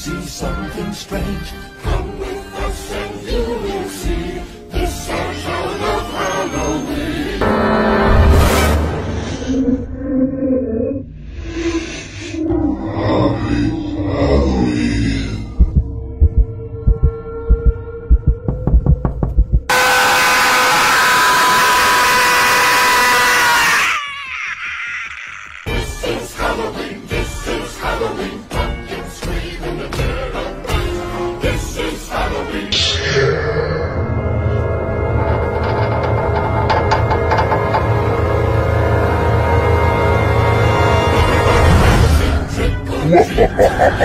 see something strange. Come with us and you will see. This our town of Halloween. This is Halloween, this is Halloween. Pumpkins scream in the dead of night. This is Halloween. Trick or treat.